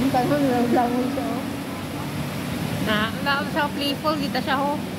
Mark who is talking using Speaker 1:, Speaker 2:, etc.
Speaker 1: kanon, langoy siya. Na, siya playful, kita siya ho.